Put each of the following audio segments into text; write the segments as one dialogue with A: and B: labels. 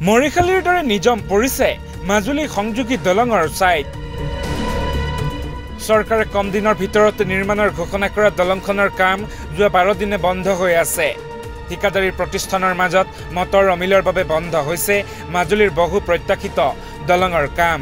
A: মৰিশালীৰ দৰে নিজম পৰিছে মাজুলী সংযোগী দলঙৰ ছাইট। চৰকাৰে কম দিনৰ ভিতৰত নিৰ্মাণৰ ঘোষণা কৰা দলংখনৰ কাম যোৱা 12 দিনে বন্ধ হৈ আছে। ঠিকাদাৰী প্ৰতিষ্ঠানৰ মাজত মতৰ অমিলৰ বাবে বন্ধ হৈছে মাজুলীৰ বহু প্ৰত্যাশিত দলঙৰ কাম।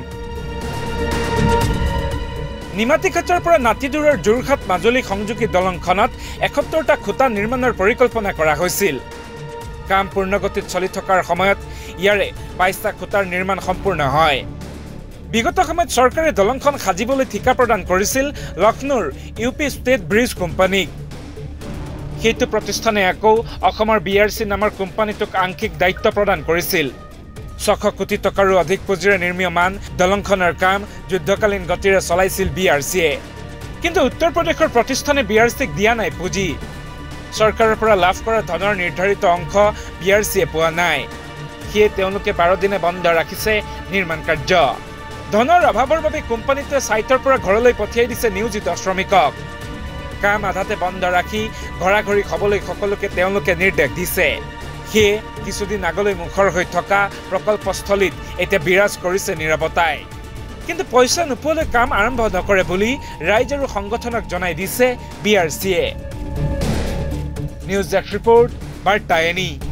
A: নিমাতীঘাটৰ পৰা নাতিদূৰৰ যোৰহাট মাজুলী সংযোগী দলংখনত ৭১টা খুঁটা নিৰ্মাণৰ পৰিকল্পনা কৰা হৈছিল। কাম পূৰ্ণগতিত চলি থকাৰ সময়ত ইয়াৰে ২২টা খুঁটাৰ নিৰ্মাণ সম্পূৰ্ণ হয়। বিগত সময়ত চৰকাৰে দলংখন সাজিবলৈ ঠিকা প্ৰদান কৰিছিল লক্ষ্ণৌৰ ইউপি ষ্টেট ব্ৰিজ কোম্পানীক। সেইটো প্ৰতিষ্ঠানে আকৌ অসমৰ BRC নামৰ কোম্পানীটোক আংশিক দায়িত্ব প্ৰদান কৰিছিল। ৬০০ কোটি টকাৰো অধিক পুঁজিৰে নিৰ্মীয়মান দলংখনৰ কাম যুদ্ধকালীন গতিৰে চলাইছিল BRCয়ে। কিন্তু উত্তৰ প্ৰদেশৰ প্ৰতিষ্ঠানে BRCক দিয়া নাই পুঁজি। চৰকাৰৰ পৰা লাভ কৰা ধনৰ নিৰ্ধাৰিত অংশ BRCয়ে পোৱা নাই। সেয়ে তেওঁলোকে 12 দিনে বন্ধ ৰাখিছে নিৰ্মাণ কাৰ্য। ধনৰ অভাৱৰ বাবে কোম্পানীটোৱে ছাইটৰ পৰা ঘৰলৈ পঠিয়াই দিছে নিয়োজিত শ্ৰমিকক। কাম আধাতে বন্ধ ৰাখি ঘৰাঘৰি হ'বলৈ সকলোকে তেওঁলোকে নিৰ্দেশ দিছে। সেয়ে কিছুদিন আগলৈ মুখৰ হৈ থকা প্ৰকল্পস্থলীত এতিয়া বিৰাজ কৰিছে নীৰৱতাই। কিন্তু পইচা নোপোৱালৈ কাম আৰম্ভ নকৰে বুলি ৰাইজ আৰু সংগঠনক জনাই দিছে BRCয়ে। নিউজ ডেস্ক ৰিপৰ্ট বাৰ্তা।